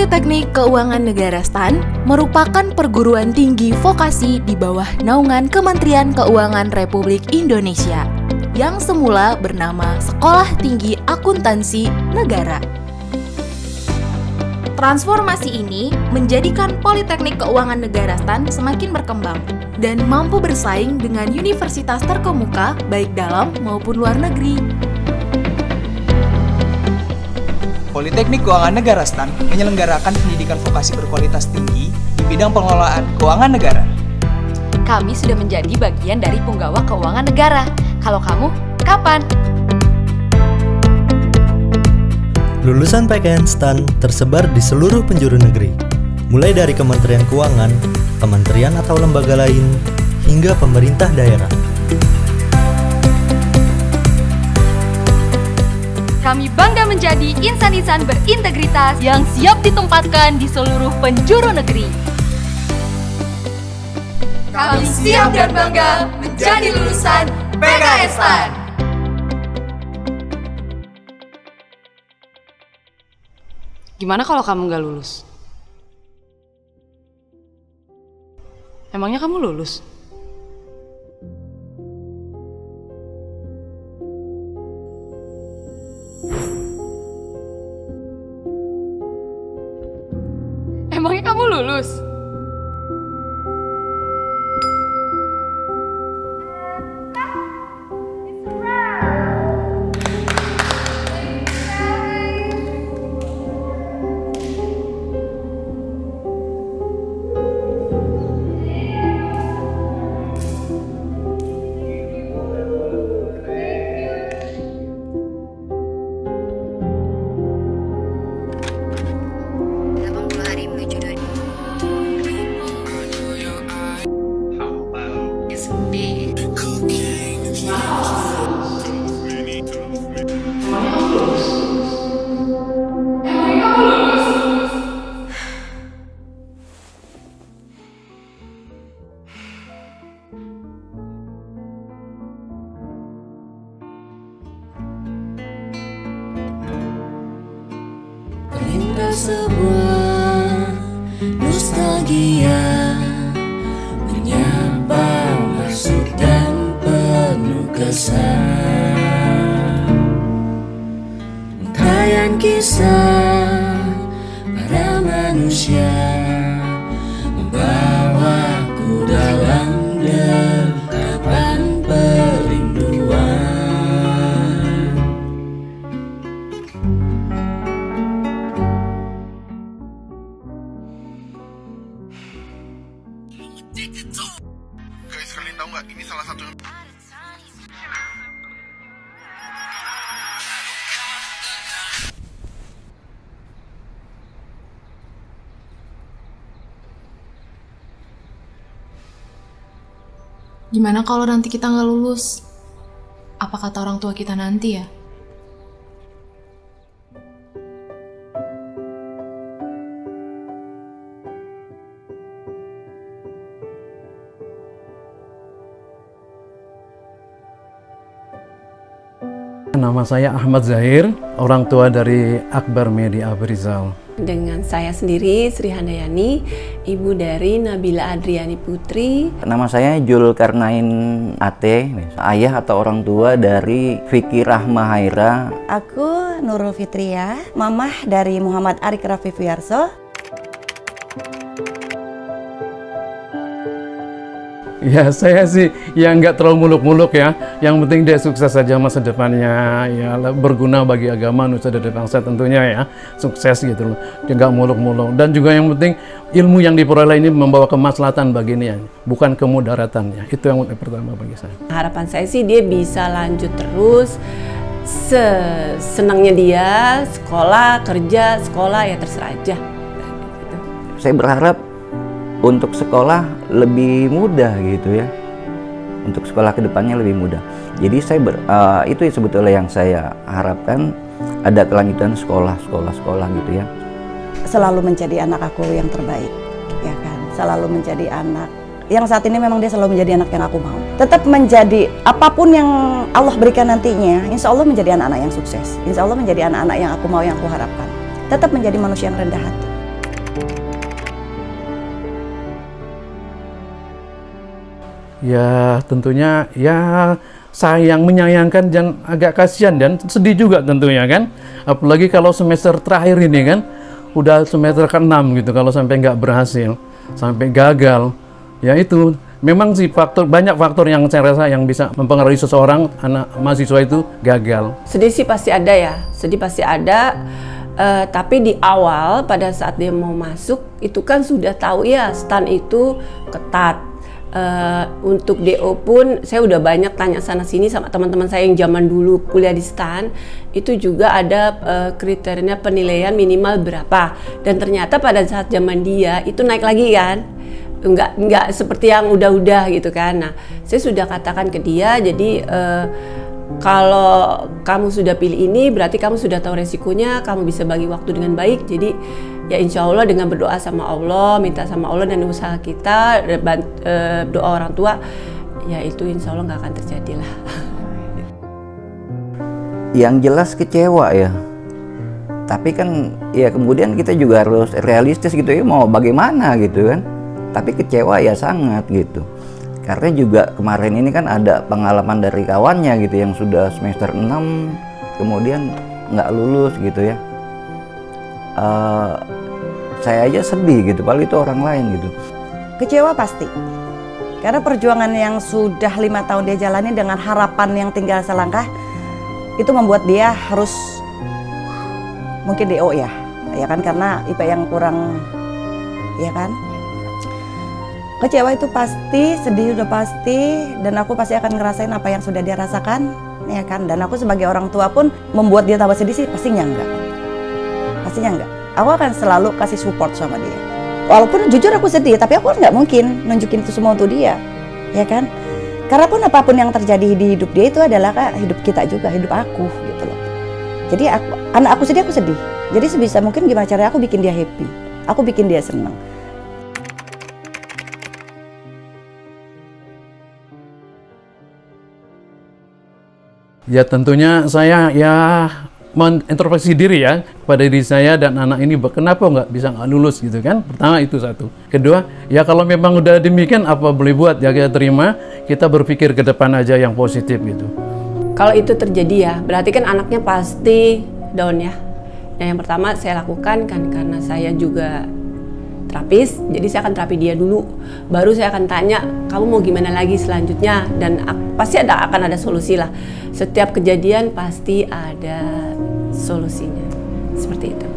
Politeknik Keuangan Negara STAN merupakan perguruan tinggi vokasi di bawah naungan Kementerian Keuangan Republik Indonesia yang semula bernama Sekolah Tinggi Akuntansi Negara. Transformasi ini menjadikan Politeknik Keuangan Negara STAN semakin berkembang dan mampu bersaing dengan universitas terkemuka baik dalam maupun luar negeri. Politeknik Keuangan Negara STAN menyelenggarakan pendidikan vokasi berkualitas tinggi di bidang pengelolaan keuangan negara. Kami sudah menjadi bagian dari penggawa keuangan negara. Kalau kamu, kapan? Lulusan PKN STAN tersebar di seluruh penjuru negeri, mulai dari Kementerian Keuangan, kementerian atau lembaga lain, hingga pemerintah daerah. Kami bangga menjadi insan-insan berintegritas yang siap ditempatkan di seluruh penjuru negeri. Kami siap dan bangga menjadi lulusan PKN STAN. Gimana kalau kamu nggak lulus? Emangnya kamu lulus? Emangnya kamu lulus? Terlintas sebuah nostalgia menyapa masuk dan penuh kesan, untayan kisah para manusia membawaku dalam dekapan perinduan. Guys, kalian tahu nggak? Ini salah satu. Gimana kalau nanti kita nggak lulus? Apa kata orang tua kita nanti ya? Nama saya Ahmad Zahir, orang tua dari Akbar Media Abrizal. Dengan saya sendiri, Sri Handayani, ibu dari Nabila Adriani Putri. Nama saya Jul Karnain Ate, ayah atau orang tua dari Vicky Rahma Haira. Aku Nurul Fitria, mamah dari Muhammad Arik Raffi Fiyarso. Ya saya sih yang nggak terlalu muluk-muluk ya. Yang penting dia sukses saja masa depannya, ya berguna bagi agama, nusa dan bangsa tentunya ya. Sukses gitu loh, dia nggak muluk-muluk. Dan juga yang penting ilmu yang diperoleh ini membawa kemaslahatan bagi dia, bukan kemudaratan ya. Itu yang pertama bagi saya. Harapan saya sih dia bisa lanjut terus, senangnya dia, sekolah, kerja, sekolah ya terserah aja. Gitu. Saya berharap untuk sekolah lebih mudah gitu ya, untuk sekolah kedepannya lebih mudah. Jadi saya itu sebetulnya yang saya harapkan, ada kelanjutan sekolah gitu ya. Selalu menjadi anak aku yang terbaik, ya kan. Selalu menjadi anak yang saat ini memang dia selalu menjadi anak yang aku mau. Tetap menjadi apapun yang Allah berikan nantinya, insya Allah menjadi anak-anak yang sukses. Insya Allah menjadi anak-anak yang aku mau, yang aku harapkan. Tetap menjadi manusia yang rendah hati. ya tentunya ya sayang, menyayangkan dan agak kasihan dan sedih juga tentunya kan. Apalagi kalau semester terakhir ini kan, udah semester ke-6 gitu, kalau sampai nggak berhasil, sampai gagal, ya itu memang sih banyak faktor yang saya rasa yang bisa mempengaruhi seseorang anak mahasiswa itu gagal. Sedih sih pasti ada ya, sedih pasti ada. Tapi di awal pada saat dia mau masuk itu kan sudah tahu ya STAN itu ketat. Untuk DO pun saya udah banyak tanya sana sini sama teman-teman saya yang zaman dulu kuliah di STAN, itu juga ada kriteria penilaian minimal berapa, dan ternyata pada saat zaman dia itu naik lagi kan, nggak seperti yang udah-udah gitu kan. Nah saya sudah katakan ke dia, jadi kalau kamu sudah pilih ini berarti kamu sudah tahu resikonya, kamu bisa bagi waktu dengan baik. Jadi ya insya Allah dengan berdoa sama Allah, minta sama Allah dan usaha kita, doa orang tua, ya itu insya Allah nggak akan terjadi lah. Yang jelas kecewa ya. Tapi kan ya kemudian kita juga harus realistis gitu ya, mau bagaimana gitu kan. Tapi kecewa ya sangat gitu. Karena juga kemarin ini kan ada pengalaman dari kawannya gitu yang sudah semester 6 kemudian nggak lulus gitu ya. Saya aja sedih gitu, paling itu orang lain gitu. Kecewa pasti. Karena perjuangan yang sudah 5 tahun dia jalani dengan harapan yang tinggal selangkah, itu membuat dia harus mungkin DO ya kan, karena IP yang kurang, ya kan. Kecewa itu pasti, sedih udah pasti, dan aku pasti akan ngerasain apa yang sudah dia rasakan, ya kan. Dan aku sebagai orang tua pun membuat dia tambah sedih sih, pastinya enggak. Aku akan selalu kasih support sama dia. Walaupun jujur aku sedih, tapi aku nggak mungkin nunjukin itu semua untuk dia, ya kan. Karena pun apapun yang terjadi di hidup dia itu adalah hidup kita juga, hidup aku gitu loh. Jadi anak aku sedih. Jadi sebisa mungkin gimana caranya aku bikin dia happy, aku bikin dia senang. Ya tentunya saya ya mengintrospeksi diri ya pada diri saya dan anak ini, kenapa nggak lulus gitu kan. Pertama itu satu. Kedua ya kalau memang udah demikian apa boleh buat, ya kita terima, kita berpikir ke depan aja yang positif gitu. Kalau itu terjadi ya berarti kan anaknya pasti down ya. Nah yang pertama saya lakukan kan karena saya juga terapis, jadi saya akan terapi dia dulu, baru saya akan tanya kamu mau gimana lagi selanjutnya, dan pasti akan ada solusi lah. Setiap kejadian pasti ada solusinya, seperti itu.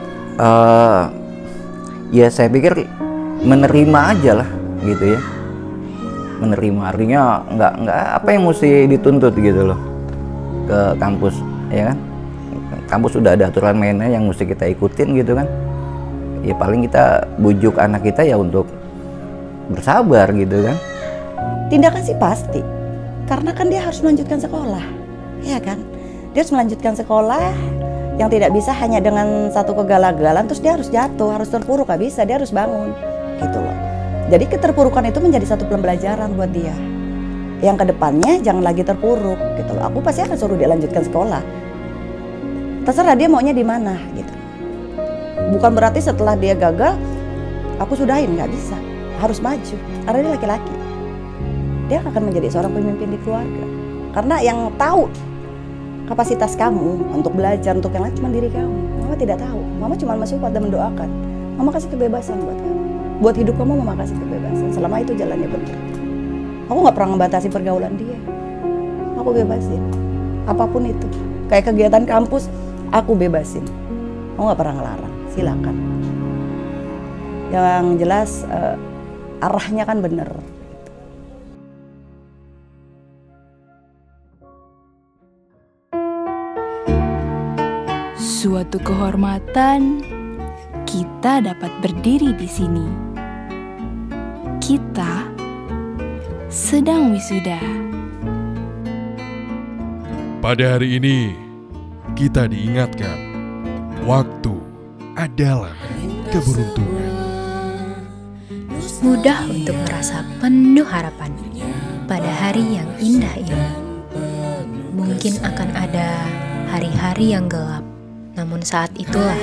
Ya saya pikir menerima aja lah gitu ya, menerima artinya nggak apa yang mesti dituntut gitu loh ke kampus, ya kan. Kampus sudah ada aturan mainnya yang mesti kita ikutin gitu kan. Ya paling kita bujuk anak kita ya untuk bersabar gitu kan. Tindakan sih pasti, karena kan dia harus melanjutkan sekolah, ya kan. Dia harus melanjutkan sekolah, yang tidak bisa hanya dengan satu kegagalan terus dia harus jatuh, harus terpuruk, gak bisa, dia harus bangun gitu loh. Jadi keterpurukan itu menjadi satu pembelajaran buat dia, yang kedepannya jangan lagi terpuruk gitu loh. Aku pasti akan suruh dia lanjutkan sekolah, terserah dia maunya di mana gitu. Bukan berarti setelah dia gagal aku sudahin, nggak bisa, harus maju karena dia laki-laki. Dia akan menjadi seorang pemimpin di keluarga, karena yang tahu kapasitas kamu untuk belajar, untuk yang lain cuma diri kamu. Mama tidak tahu, mama cuma mensupport dan mendoakan. Mama kasih kebebasan buat kamu, buat hidup kamu mama kasih kebebasan selama itu jalannya benar. Aku nggak pernah membatasi pergaulan dia, aku bebasin apapun itu. Kayak kegiatan kampus aku bebasin, aku nggak pernah ngelarang. Silakan. Yang jelas arahnya kan bener. Suatu kehormatan kita dapat berdiri di sini. Kita sedang wisuda. Pada hari ini kita diingatkan waktu adalah keberuntungan. Mudah untuk merasa penuh harapan pada hari yang indah ini. Mungkin akan ada hari-hari yang gelap, namun saat itulah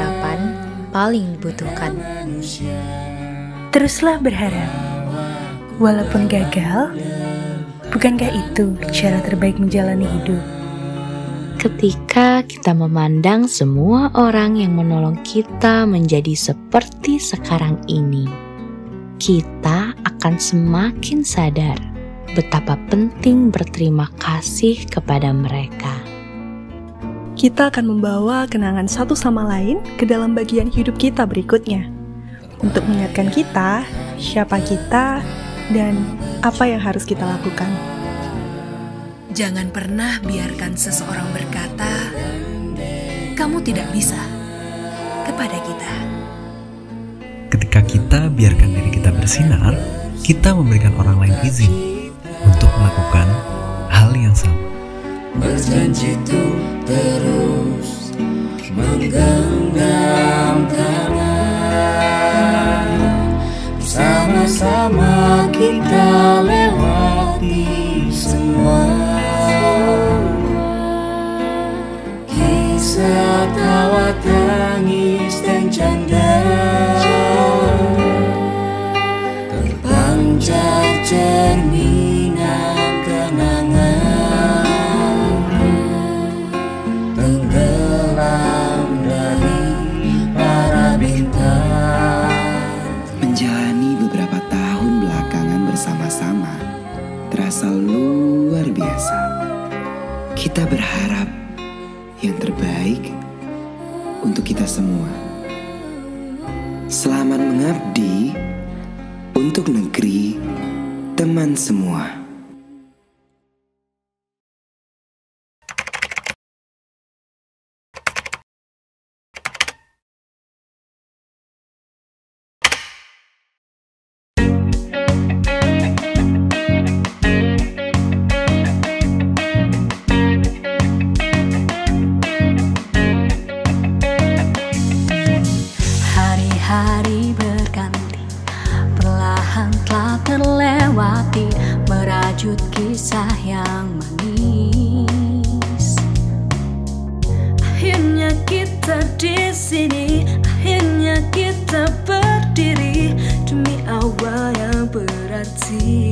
harapan paling dibutuhkan. Teruslah berharap, Walaupun gagal, bukankah itu cara terbaik menjalani hidup? Ketika kita memandang semua orang yang menolong kita menjadi seperti sekarang ini, kita akan semakin sadar betapa penting berterima kasih kepada mereka. Kita akan membawa kenangan satu sama lain ke dalam bagian hidup kita berikutnya, untuk mengingatkan kita siapa kita dan apa yang harus kita lakukan. Jangan pernah biarkan seseorang berkata, "Kamu tidak bisa," kepada kita. Ketika kita biarkan diri kita bersinar, kita memberikan orang lain izin untuk melakukan hal yang sama. Berjanji tuh terus menggenggam tangan, bersama-sama kita lewati semua. Kisah tawa tangis dan canda terpancar cerminan kenangan, tenggelam dari para bintang. Menjalani beberapa tahun belakangan bersama-sama terasa luar biasa. Kita berharap yang terbaik untuk kita semua. Selamat mengabdi untuk negeri teman semua. Hari berganti, perlahan telah terlewati, merajut kisah yang manis. Akhirnya kita di sini, akhirnya kita berdiri demi awal yang berarti.